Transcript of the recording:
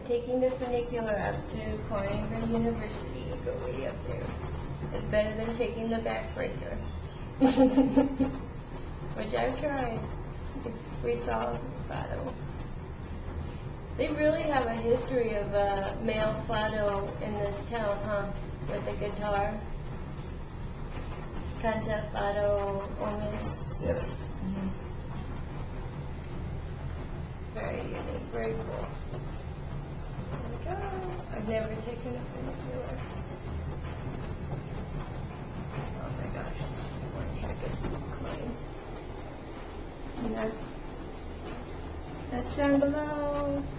taking the funicular up to Coimbra University. Go way up there. It's better than taking the backbreaker. Which I've tried. It's free solid Fado. They really have a history of male Fado in this town, huh? With the guitar. Canta Fado only. Yes. Very unique, very cool. There we go. I've never taken a funicular. Oh my gosh, one trick is clean. And that's down below.